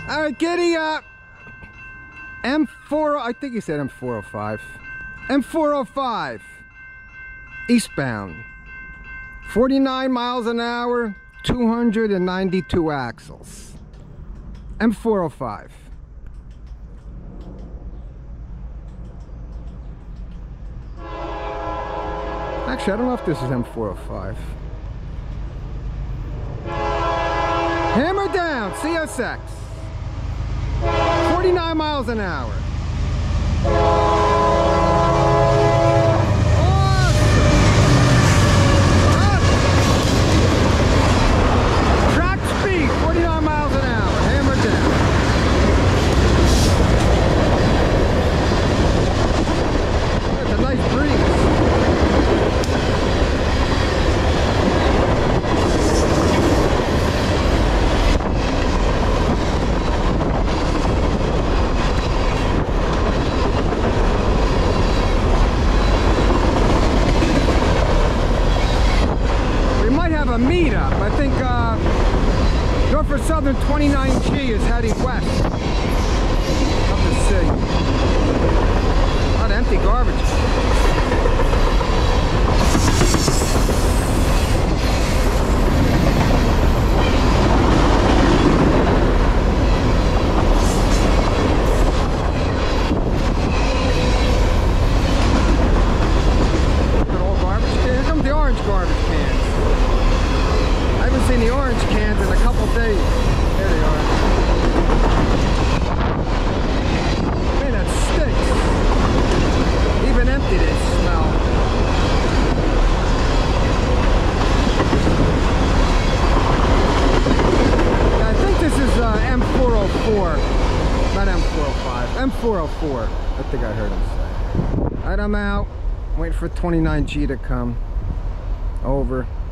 All right, giddy up. M4, I think he said M405. M405, eastbound. 49 miles an hour, 292 axles. M405. Actually, I don't know if this is M405. Hammer down, CSX. 49 miles an hour. Track speed, 49 miles an hour. Hammer down. That's a nice breeze. A meetup. I think Norfolk Southern 29G is heading west. Up to see. A lot of empty garbage. Look at all garbage cans. Here comes the orange garbage cans. I haven't seen the orange cans in a couple days. There they are. Man, that stinks. Even empty they smell. I think this is M404. Not M405. M404. I think I heard him say. Alright, I'm out. Waiting for 29G to come. Over.